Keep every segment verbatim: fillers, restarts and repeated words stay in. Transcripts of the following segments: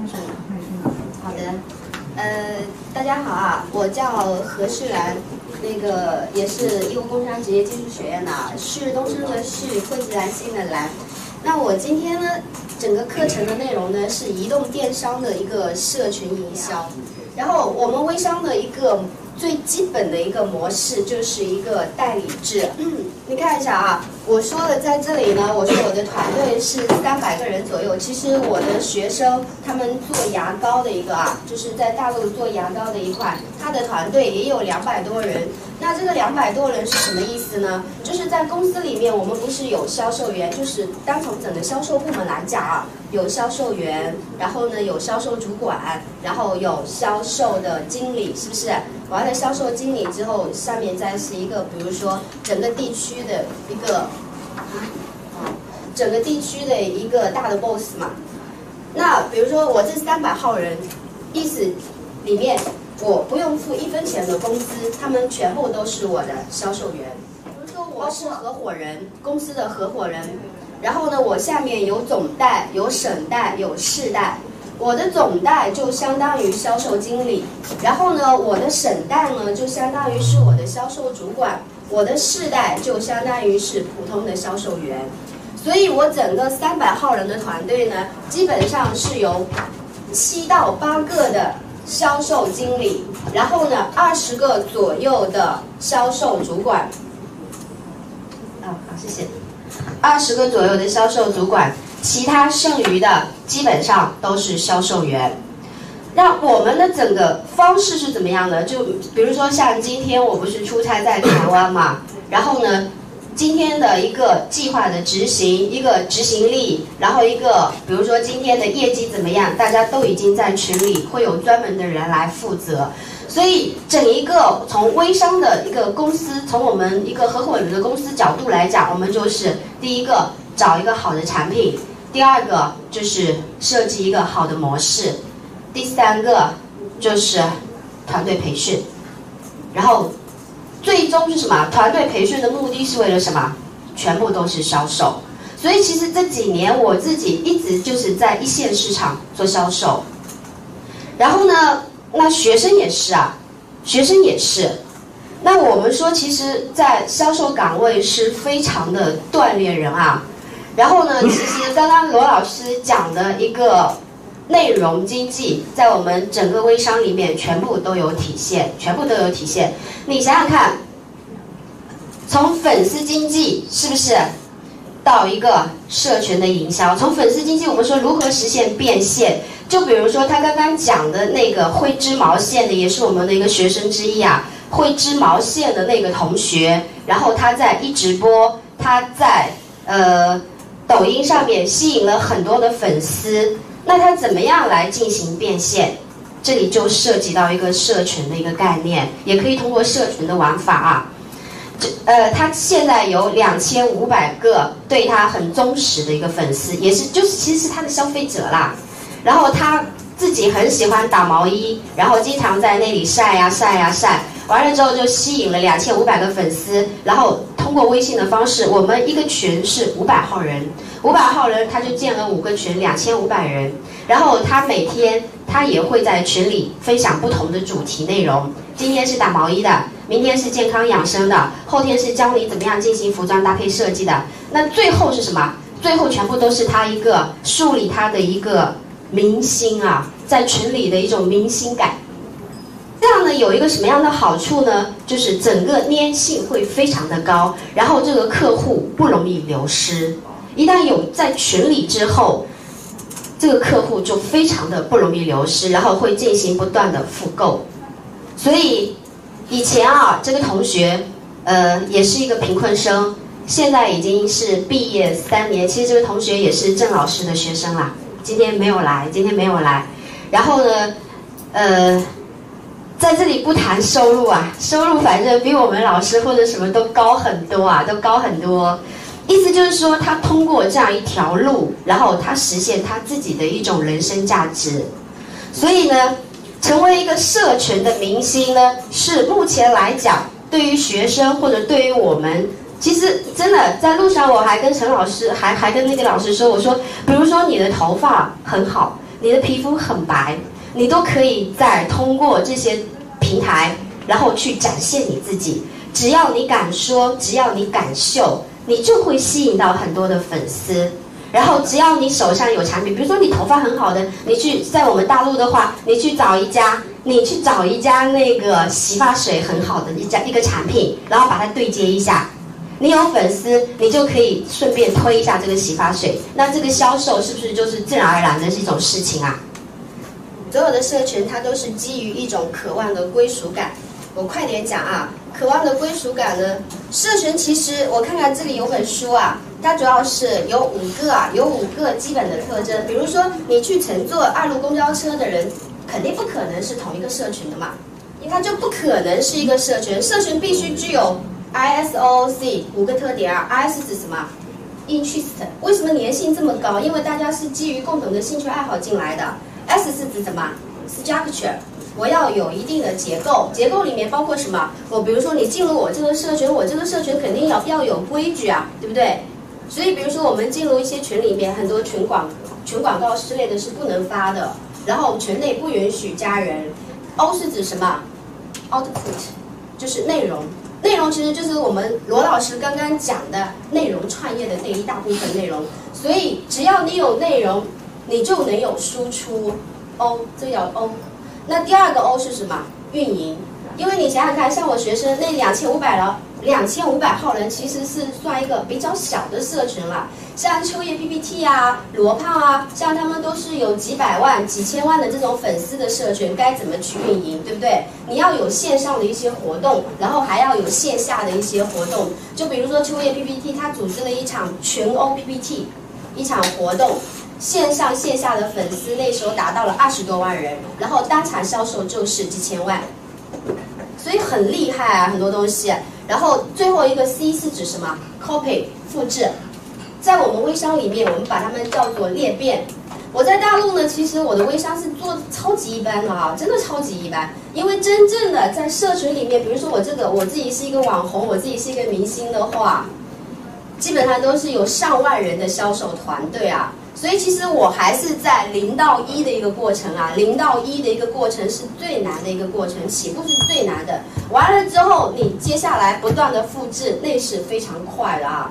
好的，呃，大家好啊，我叫何世兰，那个也是义乌工商职业技术学院的，是东升的是惠及兰心的兰。那我今天呢，整个课程的内容呢是移动电商的一个社群营销，然后我们微商的一个最基本的一个模式就是一个代理制。嗯，你看一下啊，我说的在这里呢，我说我的团队是三百个人左右。其实我的学生他们做牙膏的一个啊，就是在大陆做牙膏的一块，他的团队也有两百多人。那这个两百多人是什么意思呢？就是在公司里面，我们不是有销售员，就是单从整个销售部门来讲啊，有销售员，然后呢有销售主管，然后有销售的经理，是不是？完了销售经理之后，下面再是一个，比如说整个地区的一个，整个地区的一个大的 boss 嘛。那比如说我这三百号人，意思里面我不用付一分钱的工资，他们全部都是我的销售员。比如说我是合伙人，公司的合伙人，然后呢，我下面有总代、有省代、有市代。我的总代就相当于销售经理，然后呢，我的省代呢就相当于是我的销售主管，我的市代就相当于是普通的销售员。所以我整个三百号人的团队呢，基本上是由七到八个的销售经理，然后呢二十个左右的销售主管。啊，好，谢谢。二十个左右的销售主管。其他剩余的基本上都是销售员。那我们的整个方式是怎么样的？就比如说像今天我不是出差在台湾嘛，然后呢，今天的一个计划的执行，一个执行力，然后一个比如说今天的业绩怎么样，大家都已经在群里会有专门的人来负责。所以整一个从微商的一个公司，从我们一个合伙人的公司角度来讲，我们就是第一个找一个好的产品，第二个就是设计一个好的模式，第三个就是团队培训，然后最终是什么？团队培训的目的是为了什么？全部都是销售。所以其实这几年我自己一直就是在一线市场做销售，然后呢，那学生也是啊，学生也是。那我们说，其实，在销售岗位是非常的锻炼人啊。然后呢，其实刚刚罗老师讲的一个内容经济，在我们整个微商里面全部都有体现，全部都有体现。你想想看，从粉丝经济是不是到一个社群的营销？从粉丝经济，我们说如何实现变现？就比如说他刚刚讲的那个会织毛线的，也是我们的一个学生之一啊。会织毛线的那个同学，然后他在一直播，他在呃抖音上面吸引了很多的粉丝，那他怎么样来进行变现？这里就涉及到一个社群的一个概念，也可以通过社群的玩法啊。这呃，他现在有两千五百个对他很忠实的一个粉丝，也是就是其实是他的消费者啦。然后他自己很喜欢打毛衣，然后经常在那里晒呀晒呀晒。完了之后就吸引了两千五百个粉丝，然后通过微信的方式，我们一个群是五百号人，五百号人他就建了五个群，两千五百人，然后他每天他也会在群里分享不同的主题内容，今天是打毛衣的，明天是健康养生的，后天是教你怎么样进行服装搭配设计的，那最后是什么？最后全部都是他一个树立他的一个明星啊，在群里的一种明星感。这样呢，有一个什么样的好处呢？就是整个粘性会非常的高，然后这个客户不容易流失。一旦有在群里之后，这个客户就非常的不容易流失，然后会进行不断的复购。所以以前啊，这个同学呃也是一个贫困生，现在已经是毕业三年。其实这个同学也是郑老师的学生啦，今天没有来，今天没有来。然后呢，呃。在这里不谈收入啊，收入反正比我们老师或者什么都高很多啊，都高很多。意思就是说，他通过这样一条路，然后他实现他自己的一种人生价值。所以呢，成为一个社群的明星呢，是目前来讲，对于学生或者对于我们，其实真的在路上我还跟陈老师，还还跟那个老师说，我说，比如说你的头发很好。 你的皮肤很白，你都可以再通过这些平台，然后去展现你自己。只要你敢说，只要你敢秀，你就会吸引到很多的粉丝。然后只要你手上有产品，比如说你头发很好的，你去在我们大陆的话，你去找一家，你去找一家那个洗发水很好的一家一个产品，然后把它对接一下。你有粉丝，你就可以顺便推一下这个洗发水，那这个销售是不是就是自然而然的是一种事情啊？所有的社群它都是基于一种渴望的归属感。我快点讲啊，渴望的归属感呢，社群其实我看看这里有本书啊，它主要是有五个啊，有五个基本的特征。比如说你去乘坐二路公交车的人，肯定不可能是同一个社群的嘛，因为它就不可能是一个社群，社群必须具有 I S O O C 五个特点啊。I 是指什么 ？Interest， 为什么粘性这么高？因为大家是基于共同的兴趣爱好进来的。S 是指什么 ？Structure， 我要有一定的结构，结构里面包括什么？我比如说你进入我这个社群，我这个社群肯定要要有规矩啊，对不对？所以比如说我们进入一些群里面，很多群广群广告之类的是不能发的，然后群内不允许加人。O 是指什么 ？Output， 就是内容。内容其实就是我们罗老师刚刚讲的内容创业的那一大部分内容，所以只要你有内容，你就能有输出。O， 这个叫 O。那第二个 O 是什么？运营。因为你想想看，像我学生那两千五百了，两千五百号人其实是算一个比较小的社群了。像秋叶 P P T 啊、罗胖啊，像他们都是有几百万、几千万的这种粉丝的社群，该怎么去运营，对不对？你要有线上的一些活动，然后还要有线下的一些活动。就比如说秋叶 P P T， 它组织了一场全欧 P P T 一场活动，线上线下的粉丝那时候达到了二十多万人，然后单场销售就是几千万。所以很厉害啊，很多东西。然后最后一个 C 是指什么 ？Copy 复制。在我们微商里面，我们把它们叫做裂变。我在大陆呢，其实我的微商是做超级一般的啊，真的超级一般。因为真正的在社群里面，比如说我这个我自己是一个网红，我自己是一个明星的话，基本上都是有上万人的销售团队啊。所以其实我还是在零到一的一个过程啊，零到一的一个过程是最难的一个过程，起步是最难的。完了之后，你接下来不断的复制，那是非常快的啊。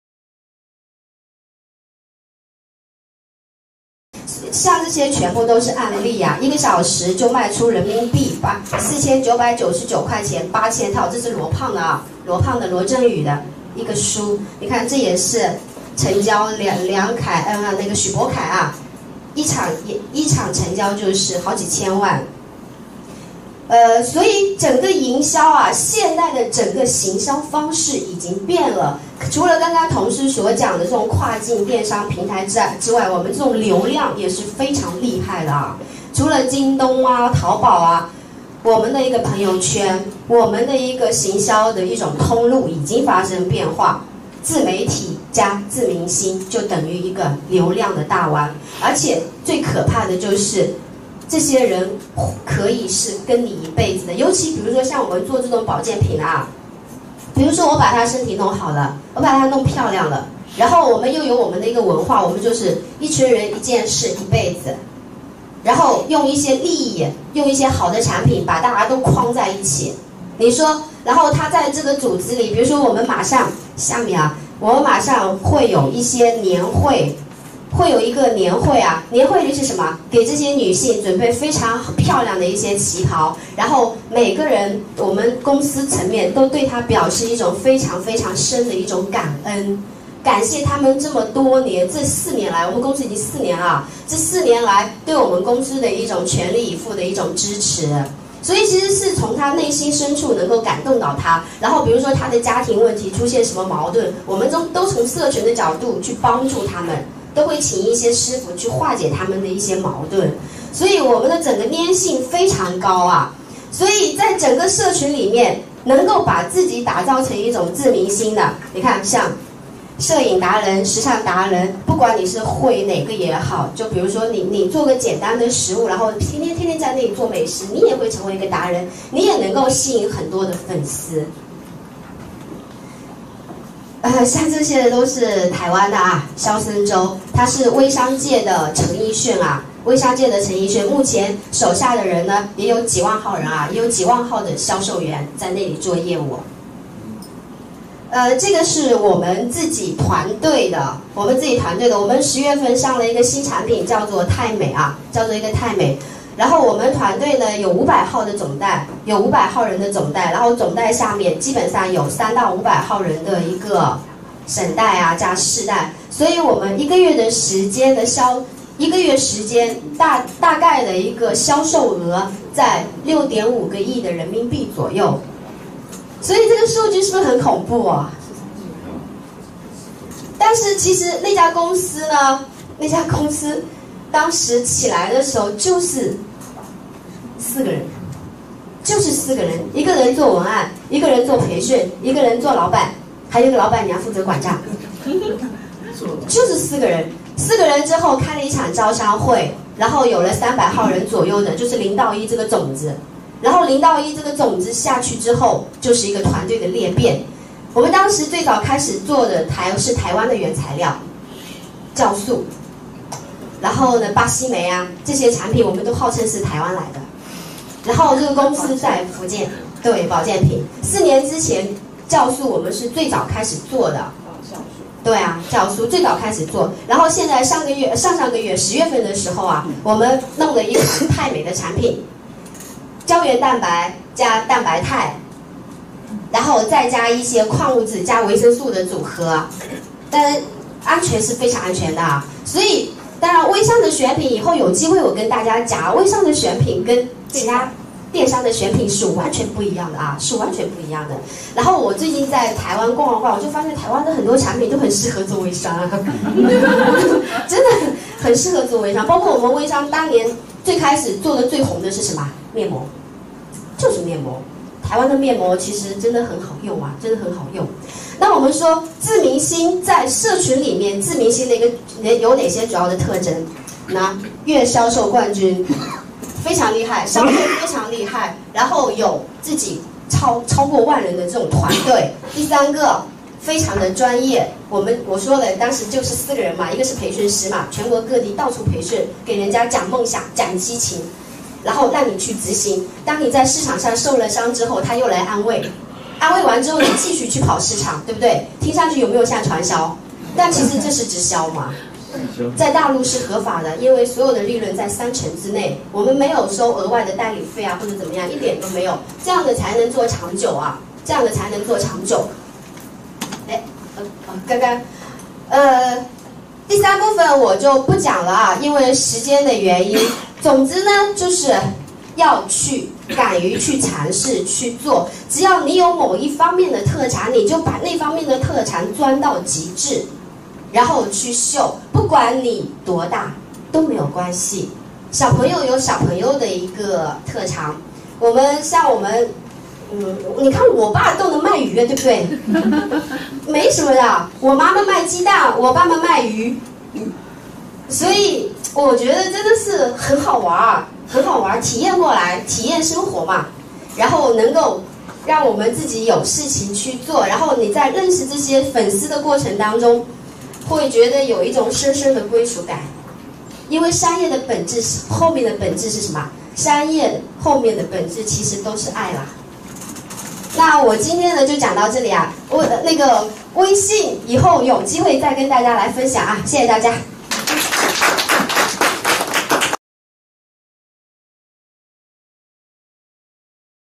像这些全部都是案例啊，一个小时就卖出人民币八四千九百九十九块钱八千套，这是罗胖的啊，罗胖的罗振宇的一个书，你看这也是。成交梁梁凯，嗯，那个许博凯啊，一场一一场成交就是好几千万，呃，所以整个营销啊，现在的整个行销方式已经变了。除了刚刚同事所讲的这种跨境电商平台之外之外，我们这种流量也是非常厉害的啊。除了京东啊、淘宝啊，我们的一个朋友圈，我们的一个行销的一种通路已经发生变化。自媒体加自明星就等于一个流量的大湾，而且最可怕的就是这些人可以是跟你一辈子的，尤其比如说像我们做这种保健品啊，比如说我把他身体弄好了，我把他弄漂亮了，然后我们又有我们的一个文化，我们就是一群人一件事一辈子，然后用一些利益，用一些好的产品把大家都框在一起，你说。然后他在这个组织里，比如说我们马上下面啊，我们马上会有一些年会，会有一个年会啊，年会里是什么？给这些女性准备非常漂亮的一些旗袍，然后每个人我们公司层面都对她表示一种非常非常深的一种感恩，感谢他们这么多年，这四年来，我们公司已经四年了，这四年来对我们公司的一种全力以赴的一种支持。所以其实是从他内心深处能够感动到他，然后比如说他的家庭问题出现什么矛盾，我们都都从社群的角度去帮助他们，都会请一些师傅去化解他们的一些矛盾，所以我们的整个粘性非常高啊。所以在整个社群里面，能够把自己打造成一种自明星的，你看像摄影达人、时尚达人，不管你是会哪个也好，就比如说你你做个简单的食物，然后天天天天在那里做美食，你也会成为一个达人，你也能够吸引很多的粉丝。呃，像这些都是台湾的啊，肖森周，他是微商界的陈奕迅啊， 微商界的陈奕迅，目前手下的人呢也有几万号人啊，也有几万号的销售员在那里做业务。呃，这个是我们自己团队的，我们自己团队的，我们十月份上了一个新产品，叫做泰美啊，叫做一个泰美。然后我们团队呢有五百号的总代，有五百号人的总代，然后总代下面基本上有三到五百号人的一个省代啊加市代，所以我们一个月的时间的销，一个月时间大大概的一个销售额在六点五个亿的人民币左右。所以这个数据是不是很恐怖啊？但是其实那家公司呢，那家公司当时起来的时候就是四个人，就是四个人，一个人做文案，一个人做培训，一个人做老板，还有一个老板娘负责管账，就是四个人。四个人之后开了一场招商会，然后有了三百号人左右的，就是零到一这个种子。然后零到一这个种子下去之后，就是一个团队的裂变。我们当时最早开始做的台是台湾的原材料，酵素，然后呢巴西莓啊这些产品我们都号称是台湾来的。然后这个公司在福建，对，保健品。四年之前酵素我们是最早开始做的。对啊，酵素最早开始做，然后现在上个月、上上个月十月份的时候啊，我们弄了一款泰美的产品。胶原蛋白加蛋白肽，然后再加一些矿物质加维生素的组合，当然安全是非常安全的啊。所以当然微商的选品以后有机会我跟大家讲，微商的选品跟其他电商的选品是完全不一样的啊，是完全不一样的。然后我最近在台湾逛了逛，我就发现台湾的很多产品都很适合做微商啊，真的很适合做微商。包括我们微商当年最开始做的最红的是什么？面膜。就是面膜，台湾的面膜其实真的很好用啊，真的很好用。那我们说自明星在社群里面，自明星的一个有哪些主要的特征？那月销售冠军，非常厉害，销售非常厉害，然后有自己超超过万人的这种团队。第三个，非常的专业。我们我说了，当时就是四个人嘛，一个是培训师嘛，全国各地到处培训，给人家讲梦想，讲激情。然后让你去执行。当你在市场上受了伤之后，他又来安慰，安慰完之后你继续去跑市场，对不对？听上去有没有像传销？但其实这是直销嘛。在大陆是合法的，因为所有的利润在三成之内，我们没有收额外的代理费啊或者怎么样，一点都没有，这样的才能做长久啊，这样的才能做长久。哎，呃呃，刚刚，呃。第三部分我就不讲了啊，因为时间的原因。总之呢，就是要去敢于去尝试去做。只要你有某一方面的特长，你就把那方面的特长钻到极致，然后去秀。不管你多大都没有关系。小朋友有小朋友的一个特长，我们像我们。嗯，你看我爸都能卖鱼，对不对？没什么的。我妈妈卖鸡蛋，我爸爸卖鱼，所以我觉得真的是很好玩，很好玩，体验过来，体验生活嘛。然后能够让我们自己有事情去做，然后你在认识这些粉丝的过程当中，会觉得有一种深深的归属感。因为商业的本质是后面的本质是什么？商业后面的本质其实都是爱啦。那我今天呢就讲到这里啊，我那个微信以后有机会再跟大家来分享啊，谢谢大家。